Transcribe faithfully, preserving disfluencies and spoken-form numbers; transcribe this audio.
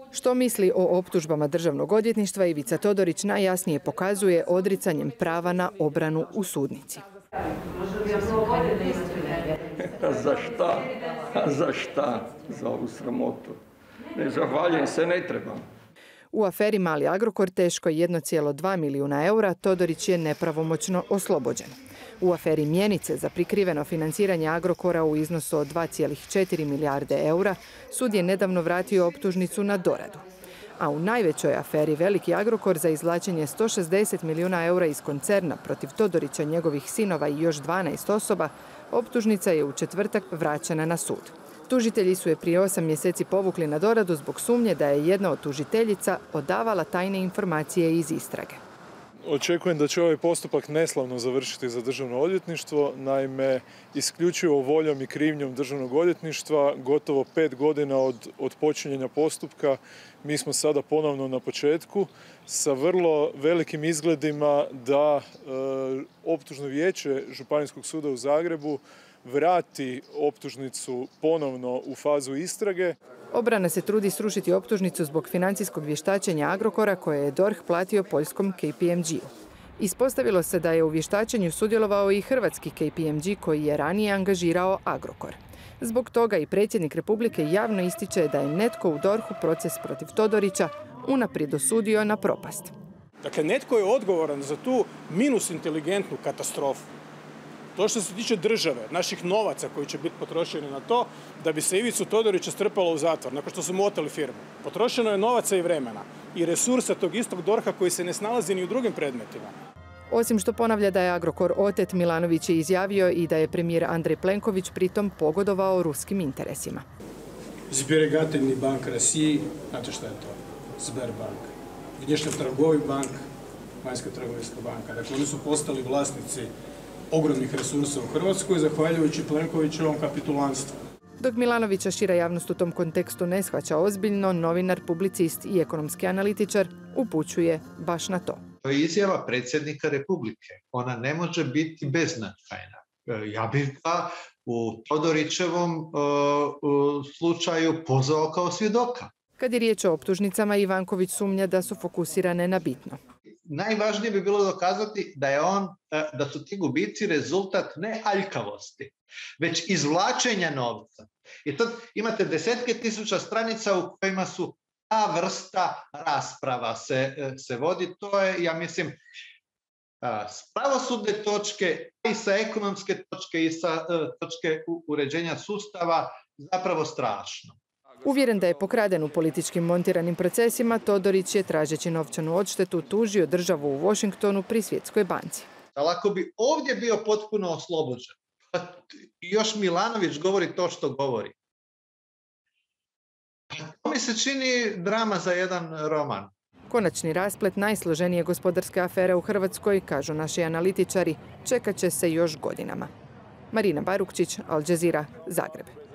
Što misli o optužbama državnog odvjetništva, Ivica Todorić najjasnije pokazuje odricanjem prava na obranu u sudnici. Za šta? Za šta? Za ovu sramotu. Ne zahvaljujem se, ne trebam. U aferi Mali Agrokor teškoj jedno zarez dva milijuna eura Todorić je nepravomoćno oslobođen. U aferi Mjenice za prikriveno financiranje Agrokora u iznosu od dva zarez četiri milijarde eura sud je nedavno vratio optužnicu na doradu. A u najvećoj aferi Veliki Agrokor za izvlačenje sto šezdeset milijuna eura iz koncerna protiv Todorića, njegovih sinova i još dvanaest osoba, optužnica je u četvrtak vraćena na sud. Tužitelji su je prije osam mjeseci povukli na doradu zbog sumnje da je jedna od tužiteljica odavala tajne informacije iz istrage. Očekujem da će ovaj postupak neslavno završiti za državno odvjetništvo. Naime, isključivo voljom i krivnjom državnog odvjetništva, gotovo pet godina od, od počinjenja postupka, mi smo sada ponovno na početku sa vrlo velikim izgledima da e, optužno vijeće Županijskog suda u Zagrebu vrati optužnicu ponovno u fazu istrage. Obrana se trudi srušiti optužnicu zbog financijskog vještačenja Agrokora koje je D O R H platio poljskom K P M G-u. Ispostavilo se da je u vještačenju sudjelovao i hrvatski K P M G koji je ranije angažirao Agrokor. Zbog toga i predsjednik Republike javno ističe da je netko u D O R H-u proces protiv Todorića unaprijed osudio na propast. Dakle, netko je odgovoran za tu minus inteligentnu katastrofu. To što se tiče države, naših novaca koji će biti potrošeni na to, da bi se Ivicu Todorića strpalo u zatvor, nakon što su mu oteli firmu. Potrošeno je novaca i vremena i resursa tog istog D O R H-a koji se ne snalazi ni u drugim predmetima. Osim što ponavlja da je Agrokor otet, Milanović je izjavio i da je premijer Andrej Plenković pritom pogodovao ruskim interesima. Zbjerigateljni bank Rasiji, znate šta je to? Sberbank. Внешнеторговый bank, Vanjska trgovinska banka. Dakle, oni su postali vlasnici ogromnih resursa u Hrvatskoj, zahvaljujući Plenkovićevom kapitulanstvu. Dok Milanovića šira javnost u tom kontekstu ne shvaća ozbiljno, novinar, publicist i ekonomski analitičar upućuje baš na to. To je izjava predsjednika Republike. Ona ne može biti beznačajna. Ja bih ga u Todorićevom uh, slučaju pozvao kao svjedoka. Kad je riječ o optužnicama, Ivanković sumnja da su fokusirane na bitno. Najvažnije bi bilo dokazati da je on, da su ti gubici rezultat ne aljkavosti, već izvlačenja novca. I tad imate desetke tisuća stranica u kojima su ta vrsta rasprava se, se vodi. To je, ja mislim, s pravosudne točke i sa ekonomske točke i sa točke uređenja sustava zapravo strašno. Uvjeren da je pokraden u političkim montiranim procesima, Todorić je, tražeći novčanu odštetu, tužio državu u Washingtonu pri Svjetskoj banci. Ali ako bi ovdje bio potpuno oslobođen, pa još Milanović govori to što govori, pa to mi se čini drama za jedan roman. Konačni rasplet najsloženije gospodarske afere u Hrvatskoj, kažu naši analitičari, čekat će se još godinama. Marina Barukčić, Al Jazeera, Zagreb.